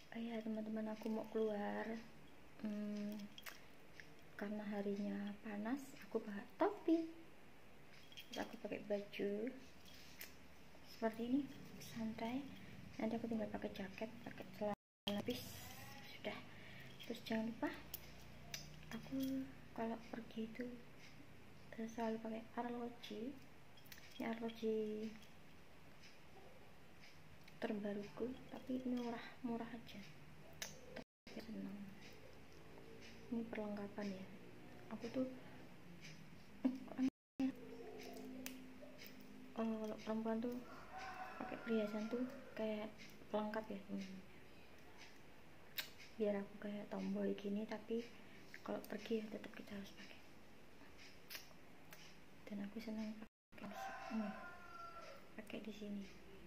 Ya teman-teman, aku mau keluar karena harinya panas. Aku pakai topi, terus aku pakai baju seperti ini, santai. Nanti aku tinggal pakai jaket, pakai celana lapis, sudah. Terus jangan lupa, aku kalau pergi itu selalu pakai arloji. Ini arloji terbaruku, tapi ini murah aja, tapi senang. Ini perlengkapan ya, aku tuh kalau perempuan tuh pakai perhiasan tuh kayak pelengkap ya, biar aku kayak tomboy gini, tapi kalau pergi ya tetap kita harus pakai. Dan aku senang pakai di sini,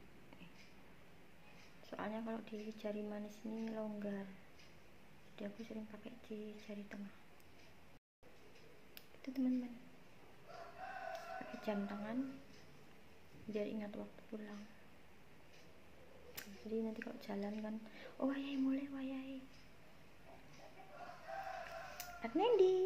soalnya kalau di jari manis ini longgar, jadi aku sering pakai di jari tengah. Itu teman-teman, pakai jam tangan biar ingat waktu pulang. Jadi nanti kalau jalan kan, oh wayai mulai wayai Adnendi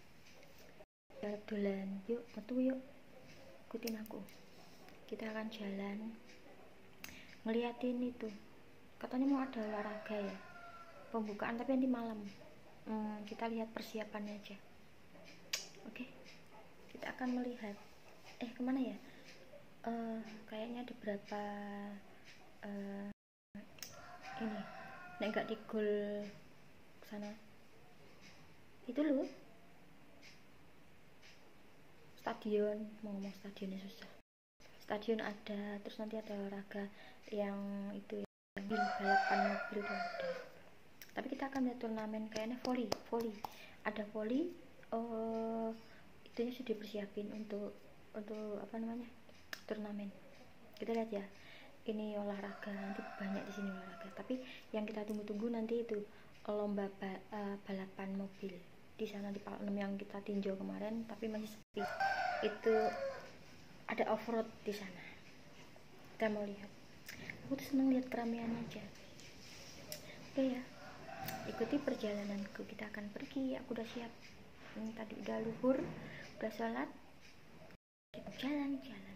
dolan, yuk metu yuk, ikutin aku. Kita akan jalan ngeliatin itu, katanya mau ada olahraga ya, pembukaan, tapi nanti malam. Kita lihat persiapannya aja. Oke, kita akan melihat kemana ya, kayaknya ada berapa ini, nek gak di gol sana itu loh, stadion. Mau ngomong stadionnya susah, stadion ada, terus nanti ada olahraga yang itu ya, balapan mobil tuh ada. Tapi kita akan lihat turnamen kayaknya volley ada volley. Itunya sudah dipersiapin untuk apa namanya, turnamen. Kita lihat ya, ini olahraga, nanti banyak di sini olahraga. Tapi yang kita tunggu-tunggu nanti itu lomba balapan mobil di sana di Palem yang kita tinjau kemarin, tapi masih sepi. Itu ada off-road di sana, kita mau lihat. Aku tuh seneng lihat keramaian aja. Oke ya, ikuti perjalananku. Kita akan pergi, aku udah siap. Ini tadi udah luhur, udah sholat, kita jalan-jalan.